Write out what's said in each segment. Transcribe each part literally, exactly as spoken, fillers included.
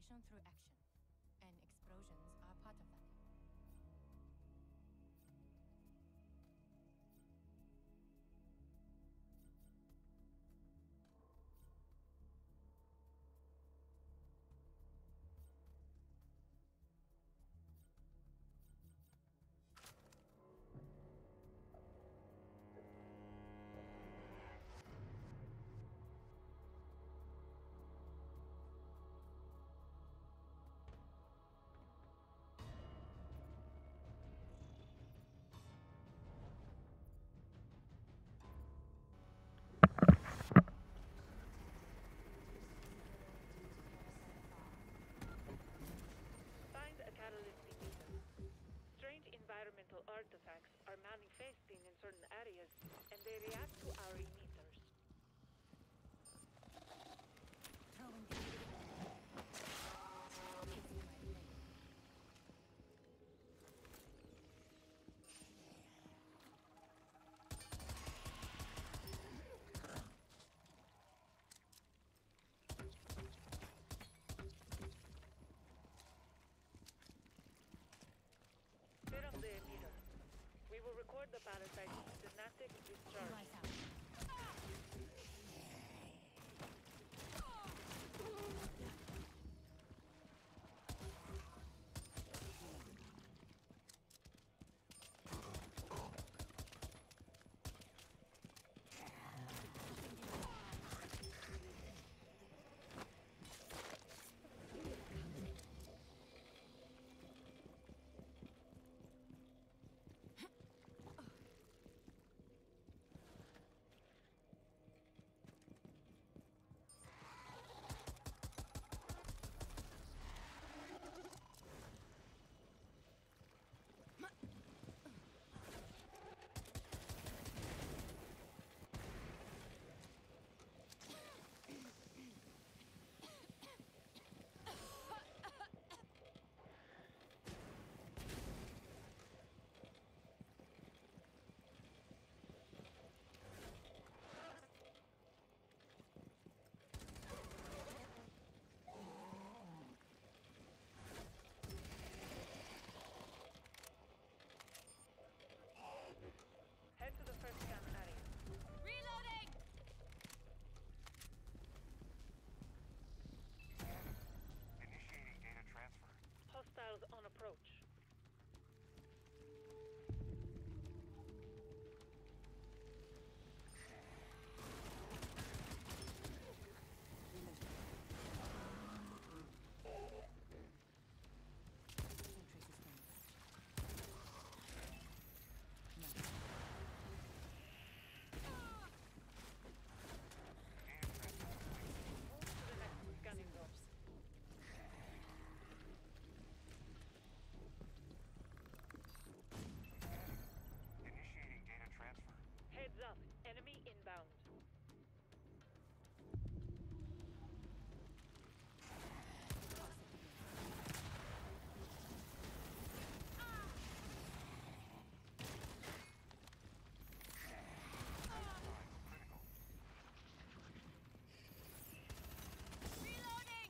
Protection through action. And explosions are part of that. Find a catalyst emitter. Strange environmental artifacts are manifesting in certain areas, and they react to our emitters. Throwing the Easy my way. Set up the emitter. We will record the parasite's synaptic discharge. Rise out. Head to the first scan area. Reloading! Initiating data transfer. Hostiles on approach. Move to the next scanning zone. Initiating data transfer. Heads up. Enemy inbound. Critical. Reloading!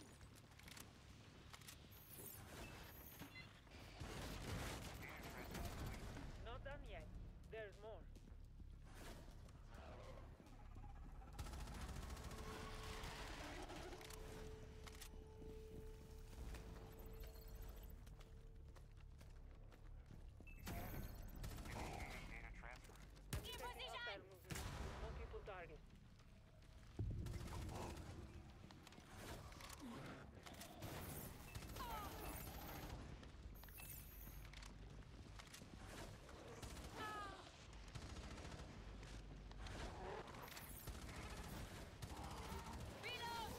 Data transfer complete. Not done yet. There's more. Initiating data transfer. I'm detecting hostile movement. Multiple targets. Reload!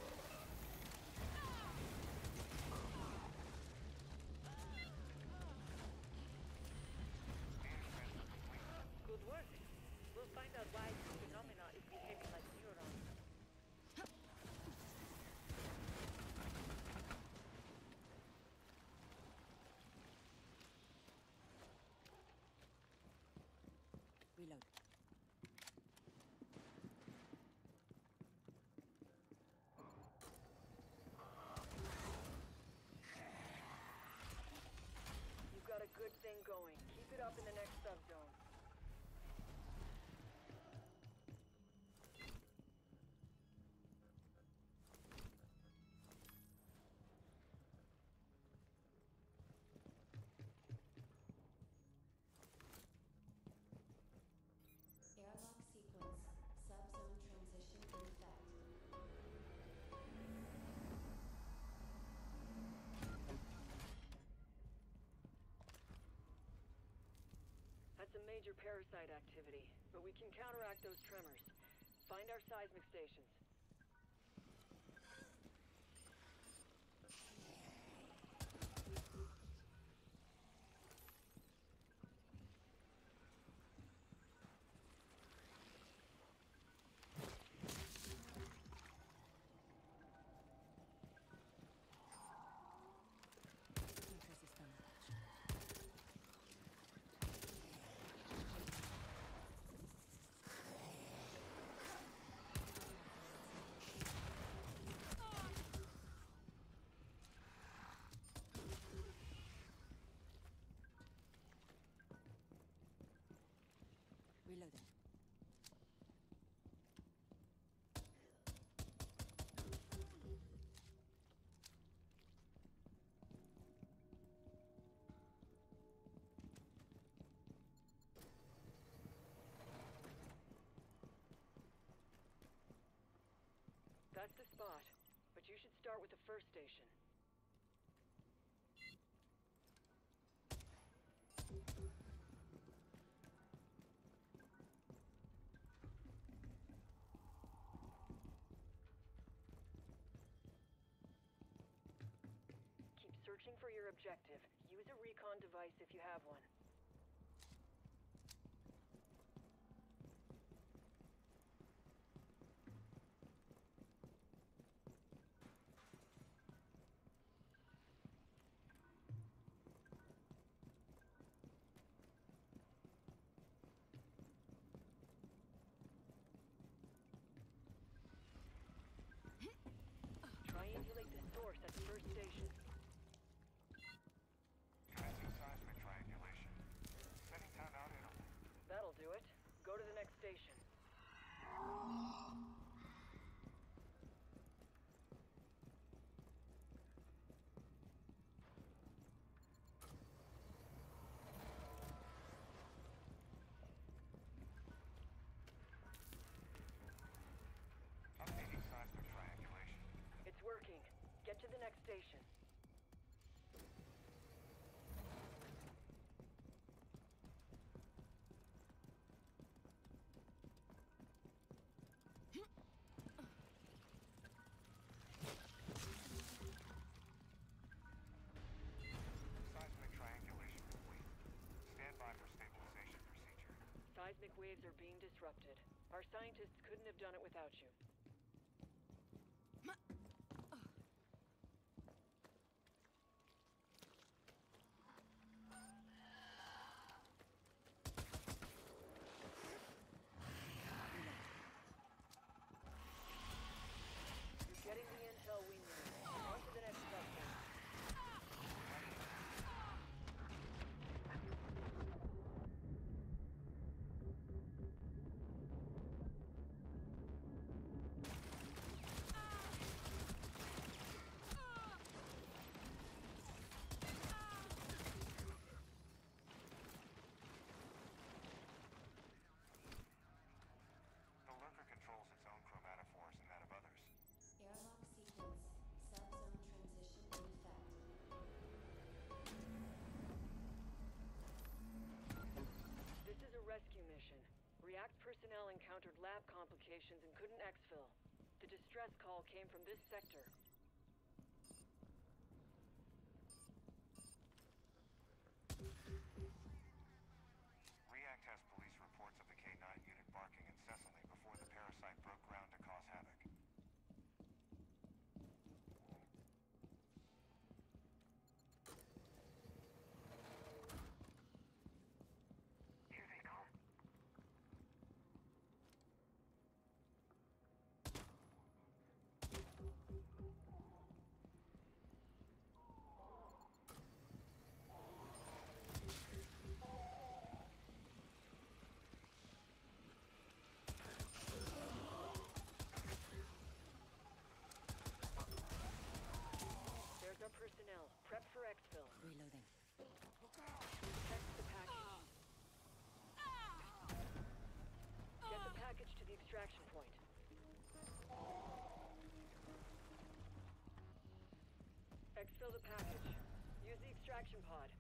Data transfer complete. Good work. We'll find out why this phenomena is behaving like neurons. Reload. some major parasite activity, but we can counteract those tremors. Find our seismic stations. Reloading. That's the spot, but you should start with the first station. Keep searching for your objective. Use a recon device if you have one. Triangulate the source at the first station. Commencing seismic triangulation. Setting timeout interval. That'll do it. Go to the next station. Updating seismic triangulation. It's working. Get to the next station. Seismic triangulation complete. Stand by for stabilization procedure. Seismic waves are being disrupted. Our scientists couldn't have done it without you. You're getting the intel we need. On to the next suspect. The lurker controls its own chromatophores and that of others. Airlock sequence. Subzone transition in effect. This is a rescue mission. React personnel encountered lab complications and couldn't exfil. The distress call came from this sector. React has police reports of the K nine unit barking incessantly before the parasite broke ground to cause havoc. Here they come. There's our personnel. Prep for exfil. Reloading. Check the package. Get the package to the extraction point. Exfil the package. Use the extraction pod.